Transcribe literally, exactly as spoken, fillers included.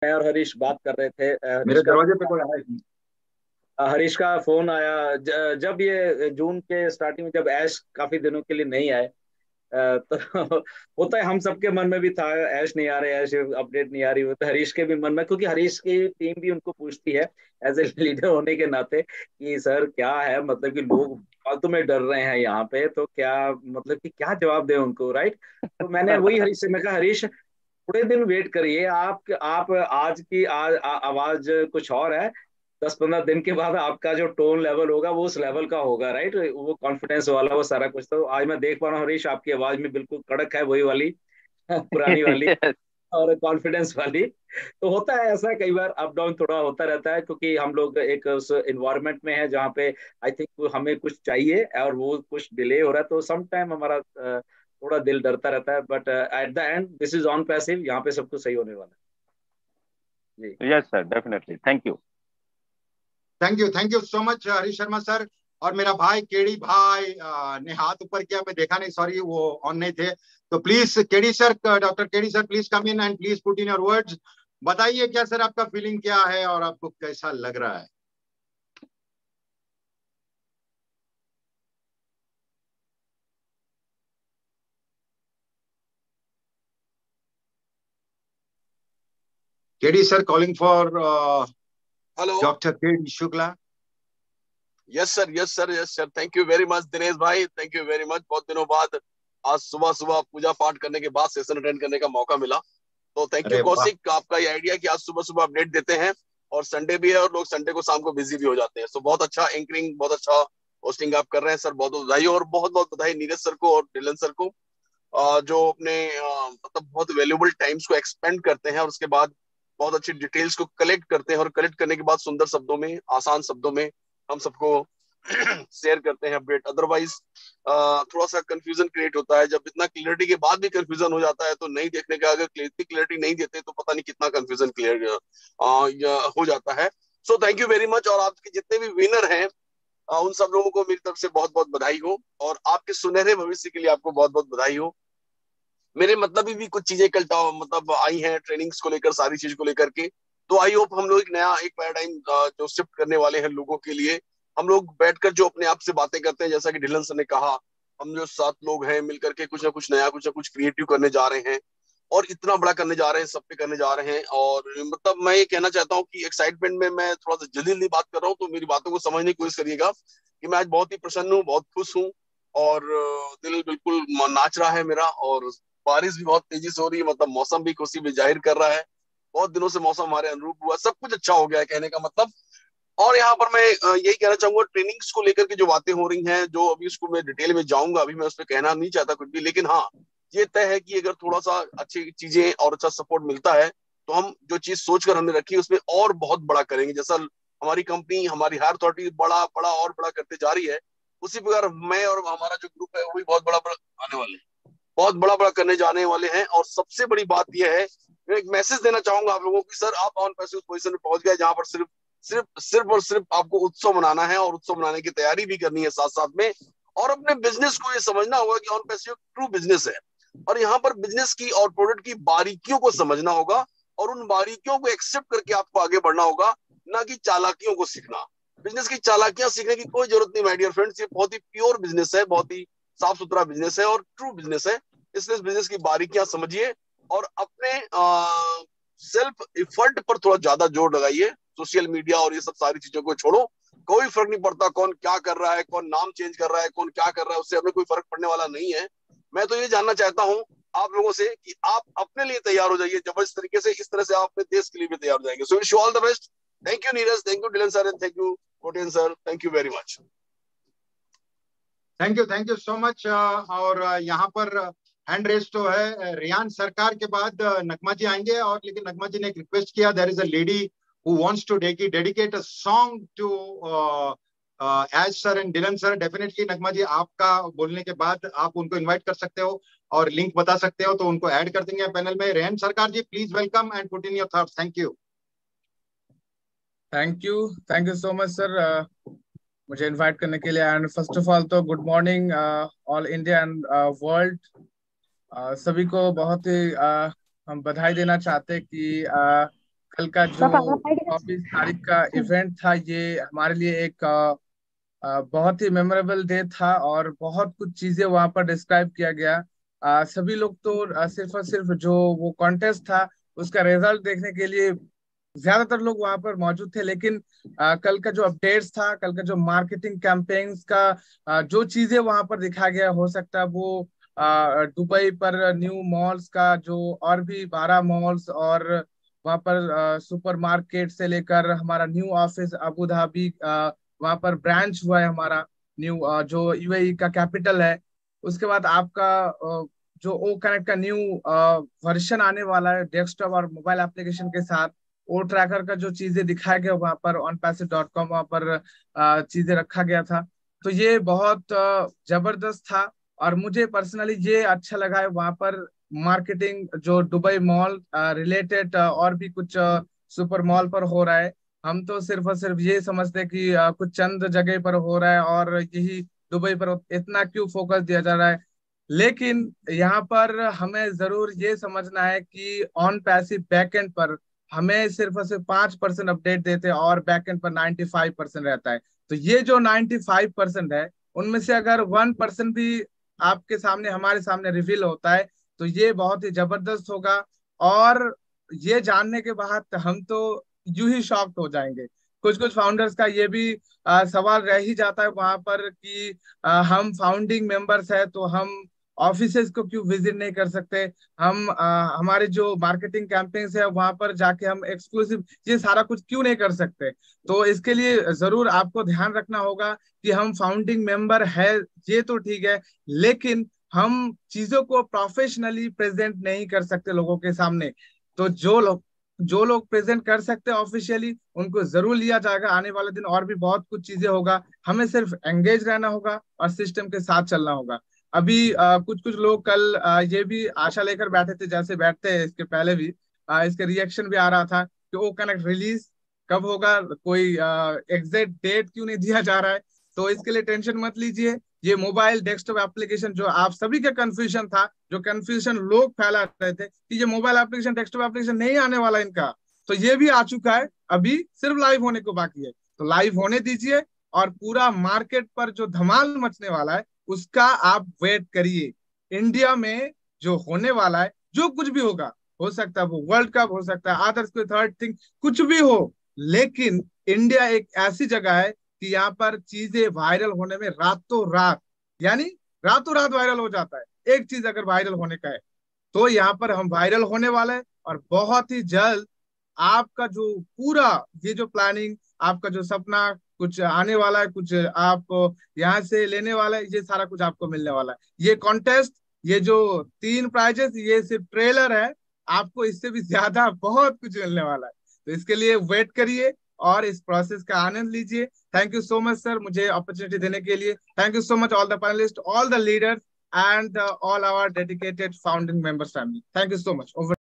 मैं और हरीश बात कर रहे थे। अ, हरीश मेरे का दरवाजे पे कोई आया है? अ, हरीश का फोन आया ज, जब ये जून के स्टार्टिंग में, जब ऐश काफी दिनों के लिए नहीं आए। अ, तो होता है, हम सबके मन में भी था, ऐश नहीं आ रहे, ऐश अपडेट नहीं आ रही। वो तो हरीश के भी मन में, क्योंकि हरीश की टीम भी उनको पूछती है एज ए लीडर होने के नाते कि सर क्या है, मतलब कि लोग फालतू में डर रहे हैं यहाँ पे, तो क्या मतलब कि क्या जवाब दें उनको, राइट। तो मैंने वही हरीश से मैं कहा, हरीश थोड़े दिन वेट करिए आप आप आज की आज आ, आवाज कुछ और है। दस पंद्रह दिन के बाद आपका जो टोन लेवल होगा वो उस लेवल का होगा, राइट, वो कॉन्फिडेंस वाला, वो सारा कुछ। तो आज मैं देख पा रहा हूँ हरीश, आपकी आवाज में बिल्कुल कड़क है, वही वाली पुरानी वाली, Yes, और कॉन्फिडेंस वाली। तो होता है ऐसा, कई बार अप डाउन थोड़ा होता रहता है, क्योंकि हम लोग एक उस इन्वायरमेंट में है जहाँ पे आई थिंक हमें कुछ चाहिए और वो कुछ डिले हो रहा है, तो सम टाइम हमारा अ, थोड़ा दिल डरता रहता है। But at the end this is on passive, यहाँ पे सब कुछ सही होने वाला है जी। yes, sir. Definitely. Thank you. Thank you, thank you so much Harish Sharma sir. और मेरा भाई केडी भाई अ, ने हाथ ऊपर किया, मैं देखा नहीं, सॉरी वो ऑन नहीं थे। तो please KD sir, doctor KD sir, please come in and please put in your words. बताइए क्या सर, आपका फीलिंग क्या है और आपको कैसा लग रहा है? KD sir calling for hello. Doctor KD Shukla. Yes sir, yes sir, yes sir. Thank you very much Dinesh भाई, थैंक यू वेरी मच। बहुत दिनों बाद आज सुबह सुबह पूजा पाठ करने के बाद सेशन अटेंड करने का मौका मिला। तो थैंक यू अरे वाह। कौशिक, आपका ये आइडिया कि आज सुबह सुबह अपडेट देते हैं, और संडे भी है और लोग संडे को शाम को बिजी भी हो जाते हैं। तो बहुत अच्छा एंकरिंग, बहुत अच्छा होस्टिंग आप कर रहे हैं सर, बहुत बहुत बधाई। और बहुत बहुत बधाई नीरज सर को और डिलन सर को, अ, जो अपने अ, मतलब बहुत वैल्यूबल टाइम्स को एक्सपेंड करते हैं और उसके बाद बहुत अच्छी डिटेल्स को कलेक्ट करते हैं, और कलेक्ट करने के बाद सुंदर शब्दों में, आसान शब्दों में हम सबको शेयर करते हैं अपडेट। अदरवाइज थोड़ा सा कंफ्यूजन क्रिएट होता है, जब इतना क्लियरिटी के बाद भी कंफ्यूजन हो जाता है, तो नहीं देखने का, अगर इतनी क्लियरिटी नहीं देते तो पता नहीं कितना कंफ्यूजन क्लियर हो जाता है। So thank you very much. और आपके जितने भी विनर हैं, अ, उन सब लोगों को मेरी तरफ से बहुत बहुत बधाई हो, और आपके सुनहरे भविष्य के लिए आपको बहुत बहुत बधाई हो। मेरे मतलब भी, भी कुछ चीजें कल टा- मतलब आई हैं ट्रेनिंग्स को लेकर, सारी चीज को लेकर के। तो आई होप हम लोग एक नया एक पैराडाइम जो शिफ्ट करने वाले हैं लोगों के लिए, हम लोग बैठकर जो अपने आप से बातें करते हैं, जैसा कि ढिलन सर ने कहा, हम जो सात लोग हैं मिलकर के कुछ ना कुछ नया, कुछ ना कुछ क्रिएटिव करने जा रहे हैं, और इतना बड़ा करने जा रहे हैं, सब पे करने जा रहे हैं। और मतलब मैं ये कहना चाहता हूँ कि एक्साइटमेंट में मैं थोड़ा सा जल्दी जल्दी बात कर रहा हूँ, तो मेरी बातों को समझने की कोशिश करिएगा कि मैं आज बहुत ही प्रसन्न हूँ, बहुत खुश हूँ, और अ, दिल बिल्कुल नाच रहा है मेरा। और बारिश भी बहुत तेजी से हो रही है, मतलब मौसम भी खुशी भी जाहिर कर रहा है। बहुत दिनों से मौसम हमारे अनुरूप हुआ, सब कुछ अच्छा हो गया है कहने का मतलब। और यहाँ पर मैं अ, यही कहना चाहूंगा, ट्रेनिंग्स को लेकर के जो बातें हो रही हैं, जो अभी उसको मैं डिटेल में जाऊंगा, अभी मैं उस पर कहना नहीं चाहता कुछ भी, लेकिन हाँ, ये तय है कि अगर थोड़ा सा अच्छी चीजें और अच्छा सपोर्ट मिलता है, तो हम जो चीज सोचकर हमने रखी है उसमें और बहुत बड़ा करेंगे। जैसा हमारी कंपनी, हमारी हायर अथॉरिटी बड़ा बड़ा और बड़ा करते जा रही है, उसी प्रकार मैं और हमारा जो ग्रुप है वो भी बहुत बड़ा बड़ा आने वाले हैं, बहुत बड़ा बड़ा करने जाने वाले हैं। और सबसे बड़ी बात यह है, मैं एक मैसेज देना चाहूंगा आप लोगों को, सर आप ऑन पैसे उस पोजीशन में पहुंच गए जहां पर सिर्फ सिर्फ सिर्फ और सिर्फ आपको उत्सव मनाना है, और उत्सव मनाने की तैयारी भी करनी है साथ साथ में। और अपने बिजनेस को ये समझना होगा कि ऑन पैसे ट्रू बिजनेस है, और यहाँ पर बिजनेस की और प्रोडक्ट की बारीकियों को समझना होगा, और उन बारीकियों को एक्सेप्ट करके आपको आगे बढ़ना होगा, ना कि चालाकियों को सीखना। बिजनेस की चालाकियां सीखने की कोई जरूरत नहीं माय डियर फ्रेंड्स, ये बहुत ही प्योर बिजनेस है, बहुत ही साफ सुथरा बिजनेस है और ट्रू बिजनेस है। इसलिए इस बिजनेस की बारीकियां समझिए, और अपने सेल्फ इफर्ट पर थोड़ा ज्यादा जोर लगाइए। सोशल मीडिया और ये सब सारी चीजों को छोड़ो, कोई फर्क नहीं पड़ता कौन क्या कर रहा है, कौन नाम चेंज कर रहा है, कौन क्या कर रहा है, उससे हमें कोई फर्क पड़ने वाला नहीं है। मैं तो ये जानना चाहता हूँ आप लोगों से कि आप अपने लिए तैयार हो जाइए, जबरदस्त तरीके से, इस तरह से आप अपने देश के लिए भी तैयार हो जाएंगे। So wish you all the best. Thank you Neeraj, thank you Dhillon sir, and thank you कोटेन sir, thank you very much. Thank you, thank you so much. और uh, यहाँ पर हैंड रेस तो है, रियान सरकार के बाद uh, नगमा जी आएंगे। और लेकिन नगमा जी ने एक रिक्वेस्ट किया, there is a lady who wants to dedicate a song to एज sir and Dhillon sir. Definitely Nagma ji, आपका बोलने के बाद आप उनको इनवाइट कर सकते हो और लिंक बता सकते हो, तो उनको ऐड कर देंगे पैनल में। Rehan Sarkar ji, please welcome and put in your thoughts. Thank you. Thank you thank you so much sir, मुझे इनवाइट करने के लिए। एंड फर्स्ट ऑफ ऑल तो good morning all India and world. सभी को बहुत ही uh, हम बधाई देना चाहते हैं कि uh, कल का जो चौबीस तारीख का इवेंट था, ये हमारे लिए एक आ, आ, बहुत ही मेमोरेबल डे था और बहुत कुछ चीजें वहां पर डिस्क्राइब किया गया। आ, सभी लोग तो आ, सिर्फ और सिर्फ जो वो कॉन्टेस्ट था उसका रिजल्ट देखने के लिए ज्यादातर लोग वहां पर मौजूद थे, लेकिन आ, कल का जो अपडेट्स था, कल का जो मार्केटिंग कैंपेन्स का आ, जो चीजें वहां पर दिखाया गया, हो सकता है वो आ, दुबई पर न्यू मॉल्स का जो और भी बारह मॉल्स और वहां पर सुपर मार्केट से लेकर हमारा न्यू ऑफिस अबू धाबी, वहां पर ब्रांच हुआ है हमारा न्यू, जो यूएई का कैपिटल है। उसके बाद आपका अ, जो ओ कनेक्ट का न्यू वर्जन आने वाला है डेस्कटॉप और मोबाइल एप्लीकेशन के साथ, ओ ट्रैकर का जो चीजें दिखाया गया वहां पर ऑन पैसे डॉट कॉम, वहां पर अ, चीजें रखा गया था। तो ये बहुत अ, जबरदस्त था और मुझे पर्सनली ये अच्छा लगा है वहां पर मार्केटिंग जो दुबई मॉल रिलेटेड और भी कुछ सुपर मॉल पर हो रहा है। हम तो सिर्फ और सिर्फ ये समझते हैं कि अ, कुछ चंद जगह पर हो रहा है और यही दुबई पर इतना क्यों फोकस दिया जा रहा है। लेकिन यहाँ पर हमें जरूर ये समझना है कि ऑन पैसिव बैकएंड पर हमें सिर्फ और सिर्फ पांच परसेंट अपडेट देते हैं और बैकएंड पर नाइन्टी फाइव परसेंट रहता है। तो ये जो नाइन्टी फाइव परसेंट है उनमें से अगर वन परसेंट भी आपके सामने हमारे सामने रिवील होता है तो ये बहुत ही जबरदस्त होगा। और ये जानने के बाद हम तो यूं ही शॉक्ड हो जाएंगे। कुछ कुछ फाउंडर्स का ये भी आ, सवाल रह ही जाता है वहां पर कि आ, हम फाउंडिंग मेंबर्स है तो हम ऑफिसेज को क्यों विजिट नहीं कर सकते, हम आ, हमारे जो मार्केटिंग कैंपेन्स है वहां पर जाके हम एक्सक्लूसिव ये सारा कुछ क्यों नहीं कर सकते। तो इसके लिए जरूर आपको ध्यान रखना होगा कि हम फाउंडिंग मेंबर है ये तो ठीक है, लेकिन हम चीजों को प्रोफेशनली प्रेजेंट नहीं कर सकते लोगों के सामने। तो जो लोग जो लोग प्रेजेंट कर सकते हैं ऑफिशियली उनको जरूर लिया जाएगा। आने वाले दिन और भी बहुत कुछ चीजें होगा, हमें सिर्फ एंगेज रहना होगा और सिस्टम के साथ चलना होगा। अभी आ, कुछ कुछ लोग कल आ, ये भी आशा लेकर बैठे थे, जैसे बैठते हैं इसके पहले भी, आ, इसके रिएक्शन भी आ रहा था कि वो कनेक्ट रिलीज कब होगा, कोई एग्जैक्ट डेट क्यों नहीं दिया जा रहा है। तो इसके लिए टेंशन मत लीजिए। ये मोबाइल डेस्कटॉप एप्लीकेशन जो आप सभी का कंफ्यूजन था, जो कंफ्यूजन लोग फैला रहे थे कि ये मोबाइल एप्लीकेशन डेस्कटॉप एप्लीकेशन नहीं आने वाला इनका, तो ये भी आ चुका है, अभी सिर्फ लाइव होने को बाकी है। तो लाइव होने दीजिए और पूरा मार्केट पर जो धमाल मचने वाला है उसका आप वेट करिए। इंडिया में जो होने वाला है, जो कुछ भी होगा, हो सकता है वो वर्ल्ड कप, हो सकता है अदर्स कोई थर्ड थिंग, कुछ भी हो, लेकिन इंडिया एक ऐसी जगह है कि यहाँ पर चीजें वायरल होने में रातों रात, यानी रातों रात वायरल हो जाता है। एक चीज अगर वायरल होने का है तो यहाँ पर हम वायरल होने वाले हैं और बहुत ही जल्द आपका जो पूरा ये जो प्लानिंग, आपका जो सपना कुछ आने वाला है, कुछ आप यहाँ से लेने वाला है, ये सारा कुछ आपको मिलने वाला है। ये कॉन्टेस्ट, ये जो तीन प्राइजेस, ये सिर्फ ट्रेलर है, आपको इससे भी ज्यादा बहुत कुछ मिलने वाला है। तो इसके लिए वेट करिए और इस प्रोसेस का आनंद लीजिए। Thank you so much sir, मुझे अपॉर्चुनिटी देने के लिए। Thank you so much all the panelist, all the leaders and all our dedicated founding members family. Thank you so much. Over